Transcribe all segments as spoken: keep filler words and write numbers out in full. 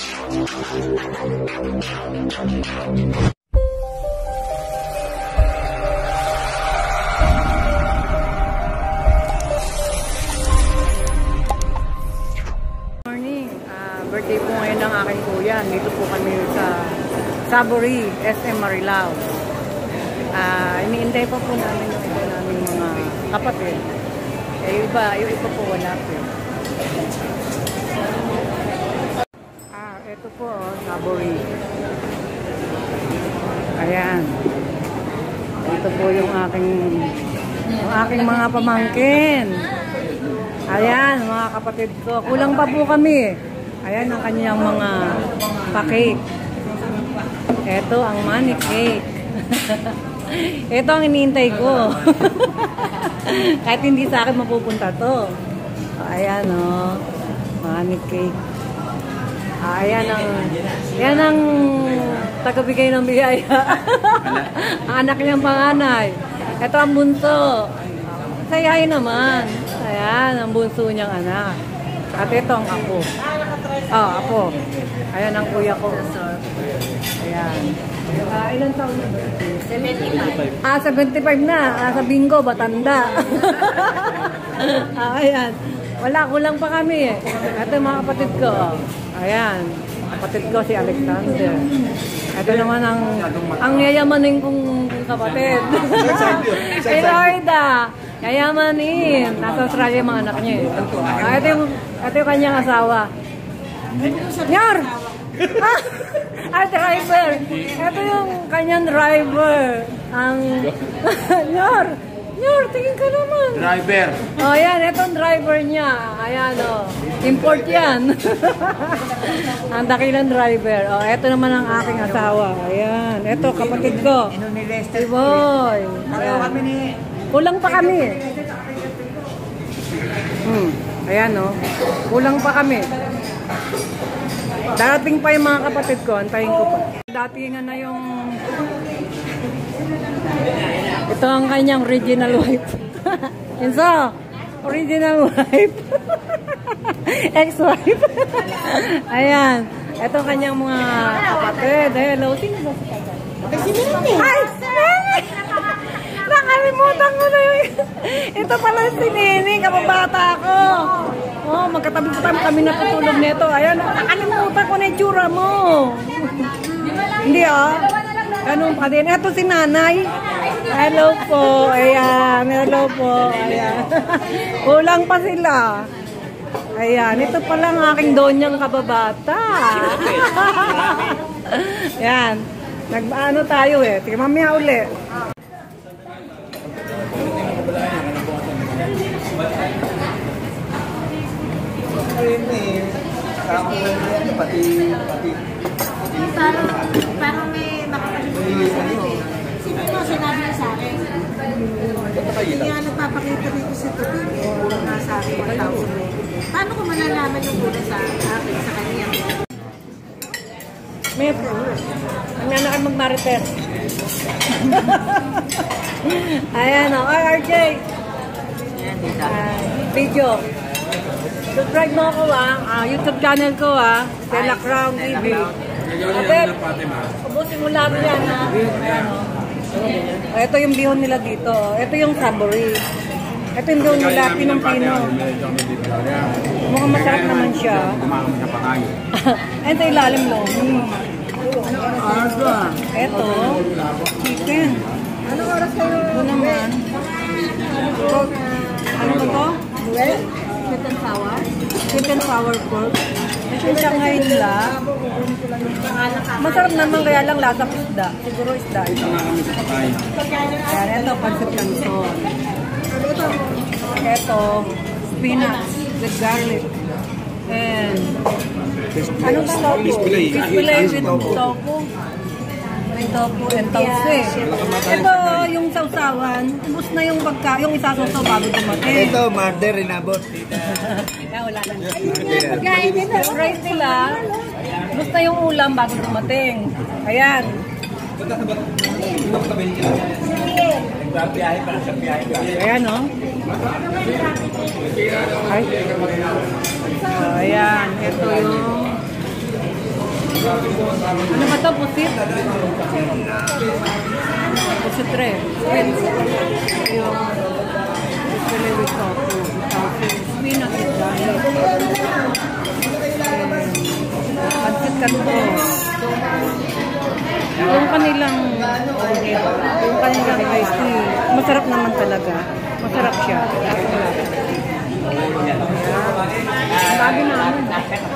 Morning, uh, birthday po ngayon ng aking kuya. Dito po kami sa Saburi, S M Marilao. Uh, iniintay pa po namin yung iba namin mga kapatid. Eh, yung iba, yung iba po wala po. Ah, ito po, oh, Saburi. Ayan. Ito po yung aking yung aking mga pamangkin. Ayan, mga kapatid ko. Kulang pa po kami. Ayan ang kanyang mga pa-cake. Ito ang money cake. Ito ang iniintay ko. Kahit hindi sa akin mapupunta to. Ayan o. Oh, money cake. Ayan ang yan ang tagabigay ng biyaya. Ang anak niyang panganay. Ito ang bunso. Sayahin naman. Ayan, ang bunso niyang anak. At ito ang apo. Oh, apo. Ayan ang kuya ko. Ayan. Uh, ilan taon na ba? seventy-five. Ah, seventy-five na. Ah, sa bingo, batanda. Ah, ayan. Wala, kulang pa kami eh. Ito yung mga kapatid ko. Ayan. Kapatid ko si Alexander. Ito naman ang ang yayamanin kong kapatid. Si Lorda. Yayamanin. Nasa Australia yung mga anak niya eh. Ah, ito yung, ito yung kanyang asawa. Nyar! Ah, ah, driver. Ito yung kanyang driver. Ang... Nyar! Nyar, tingin ka naman. Driver. Oh, yan. Ito ang driver niya. Ayan, oh. Import yan. Ang dakilang driver. Oh, ito naman ang aking asawa. Ayan. Ito, kapatid ko. Si Boy. Ayan. Kulang pa kami. Hmm. Ayan, oh. Kulang pa kami. Darating pa yung mga kapatid ko. Antayin ko pa. Datingan na yung... Ito ang kanyang original wife. Inso, original wife. Ex-wife. Ayan. Ito ang kanyang mga kapatid. Hello. Sino ba si Kaya? Si Nene. Ay! Nakalimutan ko na yung... Ito pala si Nene. Kapabata ako. Oh, magkatabi-tabi kami natutulog nito. Ayan. Nakalimutan ko na yung tsura mo. Hindi ah. Ganun pa din. Ito si Nanay. Hello po. Ayan. Hello po. Ayan. Kulang pa sila. Ayan. Ito pala ang aking donyang kababata. Ayan. Nag-ano tayo eh. Sige, mamaya uli. Pati, pati. Parang, parang may makapagpapalito eh. Sino mo sinabi niya sa akin? Hindi nga nagpapakita dito sa tubig. Kulang nga sa akin one thousand. Paano ko malalaman yung kulang sa akin sa kanya? May nanakad mag-marites. Ayan o. Ay, R J. Uh, video. Subscribe mo ako ah. Uh, YouTube channel ko ah. Stella Crown T V. Ate, ubusin mo lang yan ha. Ayan o. Ito yung bihon nila dito. Ito yung Saburi. Ito yung bihon nila. Pinang-pino. Mukhang masarap naman siya. Ito yung ilalim lo. Ito. Chicken. Anong oras kayo? Ito naman. Ano ba to? Sweet and sour? Sweet and sour pork. Ito yung Shanghai nila. Masarap naman kaya lang lasang isda. Siguro isda ito. Ayan, ito pancit canton. Ito, spinach with garlic. And ano ba tofu? Fish fillet with tofu. May tofu and tauce. Ito yung sausawan. Ubus na yung pagka, yung isasaw bago dumating. Ito, mother inabot. Kaya wala lang. Pagkain nila, rice nila. Ubus na yung ulam bago dumating. Ayan. Ayan o. Ay. So, ayan. Ito yung Ano ba ito? Pusit? Pusit rin. Sweet. Yung usually with tofu. Tofu. Spinach with garlic. Pansit kanto. Yung kanilang yung kanilang iced tea, masarap naman talaga. Masarap siya. Sabi namin.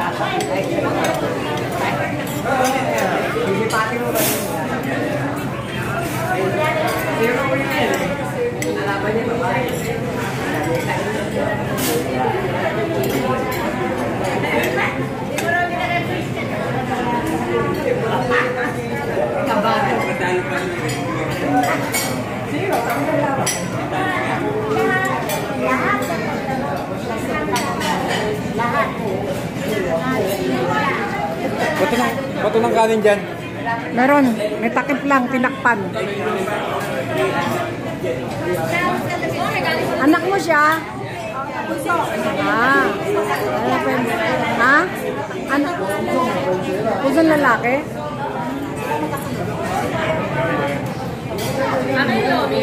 Bato ng, bato ng kanin dyan. Meron. May takip lang. Tinakpan. Anak mo siya? Ah. Ano pa yun? Ha? Anak? Pusong lalaki? Ano yung lobby?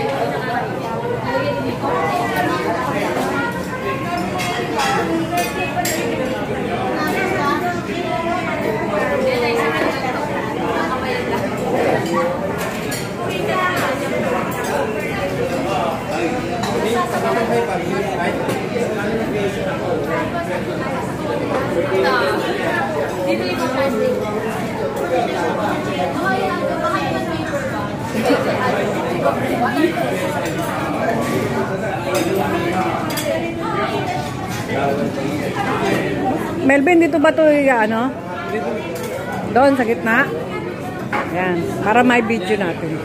Melvin, dito ba ito ano? Doon sa gitna? Yan, para may video natin.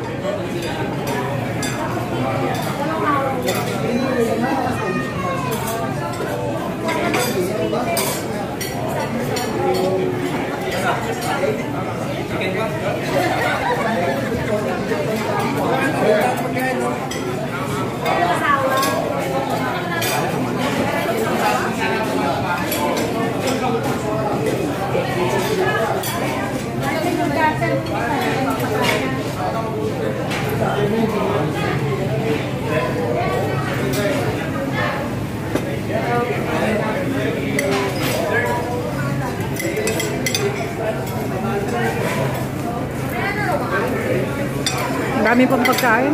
Dami pang pagkain.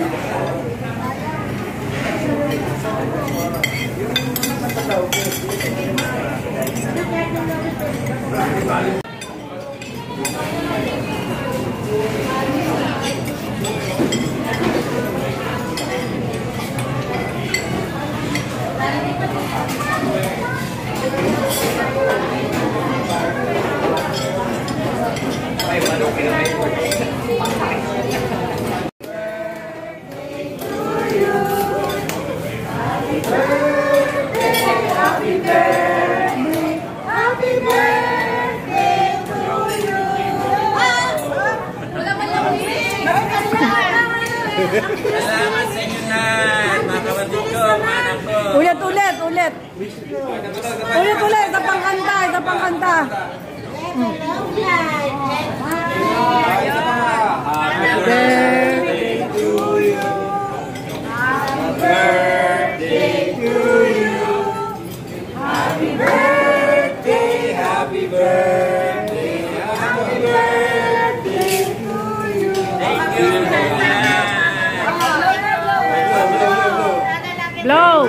Salamat sa inyo na, mga kapatid ko, mga anak ko. Ulit, ulit, ulit. Ulit, ulit. Isa pang kanta, isa pang kanta. Happy birthday to you. Happy birthday to you. Happy birthday, happy birthday, happy birthday to you. Thank you. Blow!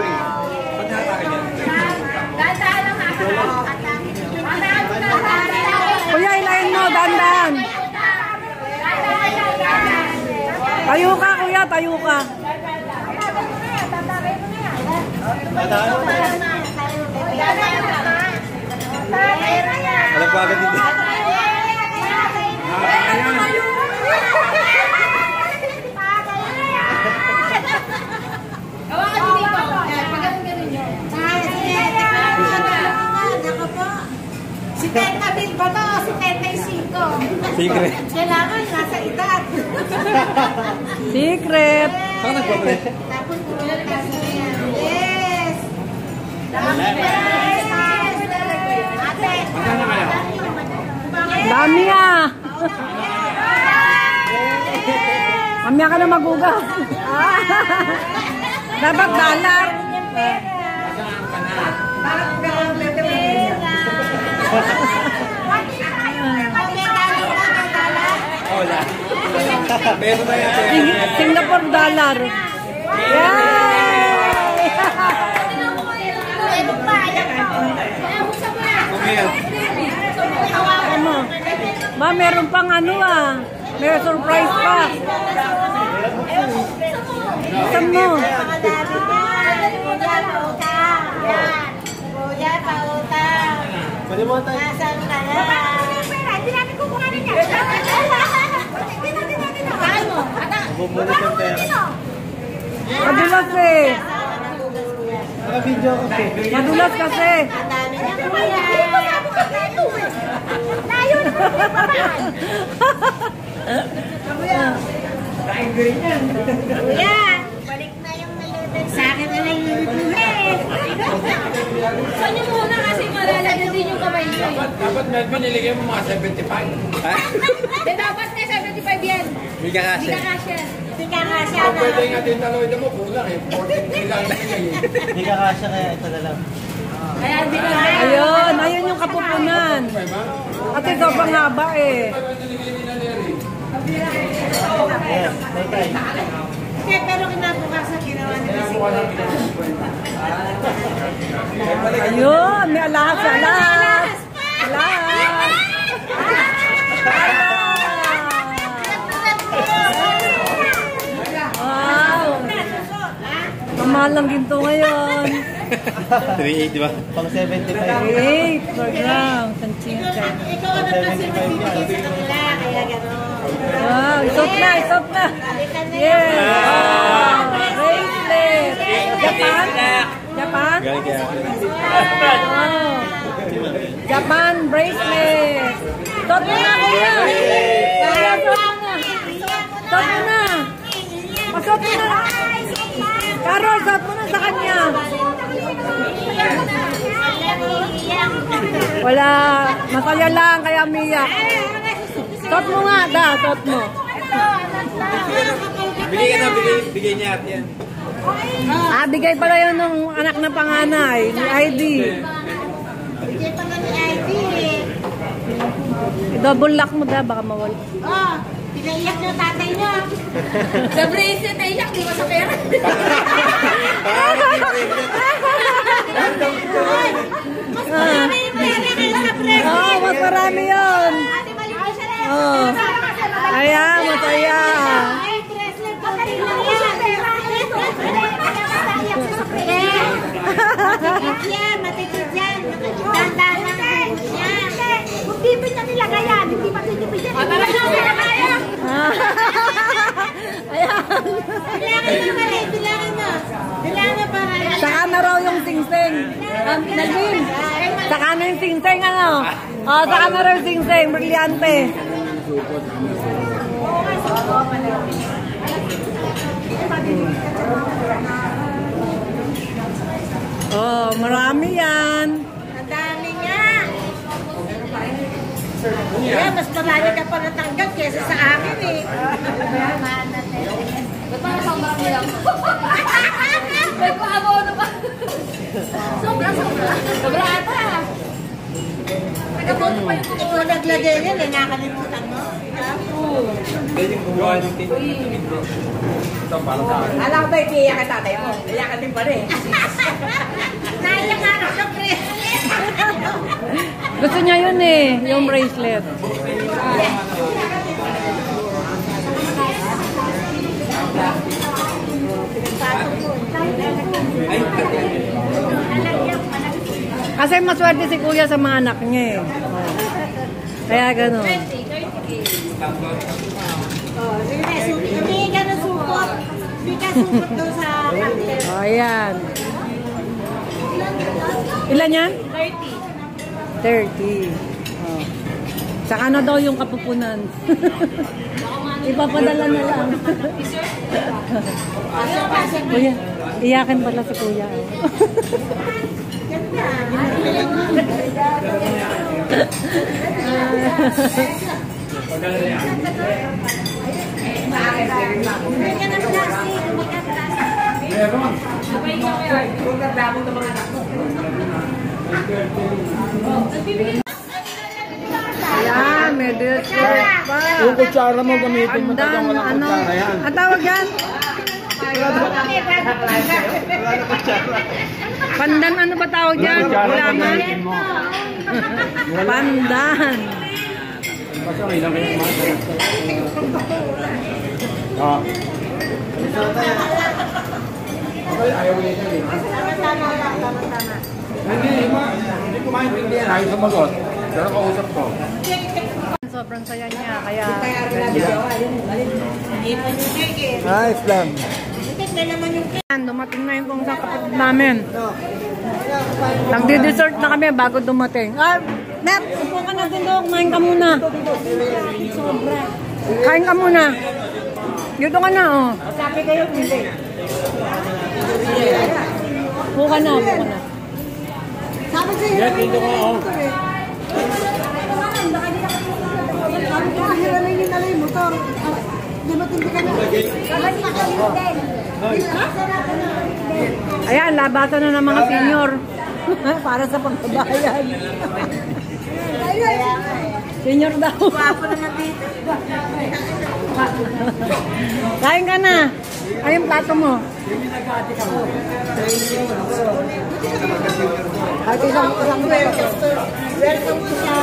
Kuya, ilayin mo, dandan. Tayo ka, kuya, tayo ka. Alam ba agad dito? Si Teta Bill ba to? Si Teta Isico. Secret. Kailangan nasa edad. Secret. Saan nagpaple? Tapos tulad kasi yan. Yes! Dami yes! Ate! Dami Mia! Mia ka na magugas. Dapat dollar. Wala. Pero na yan. Sing- Singapore dollar. Yay! Ano? Ma, meron pang ano ah. May surprise pa. Saan mo? Pwede mo tayo. Nasaan ka na? Hindi natin kukuhanin yan. Hindi natin natin. Saan mo? Bumulot yung pera. Madulas eh. Naka-video ako. Madulas kasi. Ang dami niya kuya. Layo na mo yung babaan. Kuya, balik na yung eleven. Sa akin na lang yung ipuhin. Saan yung muna kasi malalagyan din yung kamay niyo. Dapat may biniligay mo mga seventy-five. Ha? Eh, dapat na seventy-five yan. Hindi ka kasi. Hindi ka kasya. Hindi ka nga siya Kung na. pwede nga din taloy mo, kulang eh. forty lang na yun. Hindi ka kasya kaya ito na lang. Kaya hindi ka Ayun, ayun yung kapupunan. Kasi sobrang haba eh. Ayan, may tayo. Hindi, pero kinabukasan ginawa nila si Ayun, may alahas sa alahas. Alahas. Wow. Mamahal lang ginto ngayon. three eight, di ba? Pang seventy-five. eight per gram. Sanchita. Ikaw ang kasi magbibigay sa kanila, kaya gano'n. Wow, isot na, isot na. Yes. Wow, bracelet. Japan? Japan? Galing kaya. Wow. Japan bracelet. Isot mo na, kuya. Kuya, isot mo na. Isot mo na. Pasot mo na. Carol, isot mo na sa kanya. Wala. Masaya lang kaya umiyak. Isot mo nga, da. Isot mo. Bigay ka na, bigay, bigay niya at yan. Ah, bigay pala yun ng anak na panganay, ni I D. Bigay pa nga ni I D eh. I-double lock mo da, baka mawala. Oh, pinaiyak yung tatay niya. Sa bracelet ay iyak, di ba sa pera? Mas marami yung pera kayo sa presyo. Oo, oh, mas marami yun. Ate, balik mo siya na yan. Oo. Ayan, masaya. Ay, bracelet ko rin lang yan. Matikit yan, matikit yan. Dandan lang ang yan. Kung bibig na nilagay yan, hindi pa titipid yan. Ayan. Bilangin mo na rin, bilangin mo. Bilangin mo para. Saka na raw yung sing-sing. Um, Nalvin, saka na yung sing-sing, ano? Oo, saka na raw yung sing-sing. Brilyante. Oh, marami yan. Ang dami nga. Yeah, mas marami ka pa natanggap kesa sa akin eh. Ba't parang sobrang mo lang? May pa-abono pa. Sobrang sobra. Sobra ata. Nag-abono pa yung Ikaw naglagay yan eh, nakalimutan mo. Pwede yung gumawa ng tin. Ito, para sa akin. Alam ko ba iiyak ka tatay mo? Iiyak ka din pa rin. Naiyak nga na siya, pre. Gusto niya yun eh, yung bracelet. Kasi maswerte si kuya sa mga anak niya eh. Kaya gano'n. Oh, sige na, hindi ka na supot. Hindi ka supot daw sa cocktail. O, ayan. Ilan yan? thirty. thirty. Oh. Saka na daw yung kapupunan. Ipapadala na lang. Kuya, iyakin pala si kuya. Ganda. Bigyan ng plastic. Bigyan ng Ayan, may dessert pa. Yung kutsara mo gamitin mo Pandan, talagang walang ano? kutsara yan. Ang tawag yan? Pandan, ano ba tawag yan? Gulaman? Pandan. Basta may lang kayo mga. Ah. Ayaw mo nito eh. Hindi, hindi ko maintindihan. Ayaw sumagot. Pero kausap ko. Sobrang saya niya, kaya... Nice lang. Yan, dumating na yung kung sa kapatid namin. Nagdi-dessert na kami bago dumating. Ah, Nep, upo ka na din doon. Kumain ka muna. Kain ka muna. Dito ka na, oh. Sabi kayo, hindi. Upo ka na, upo ka na. Sabi sa'yo, Yan, dito ko. Oh. sabi ko, hiramin yung nalay mo to. Hindi mo tindi ka na. Ayan, labasan na ng mga senior. Para sa pagbabayan. Senior daw. Papo naman dito. Kain ka na. Ay, yung plato mo. At isang isang welcome. Welcome to sa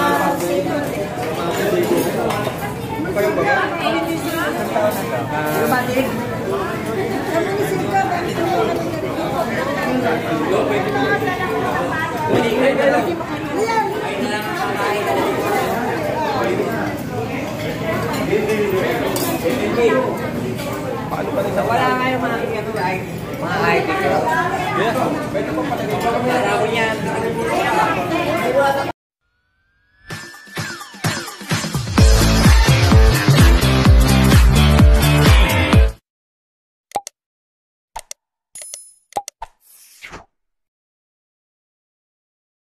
Wala nga yung mga kanya ay mga I T ko.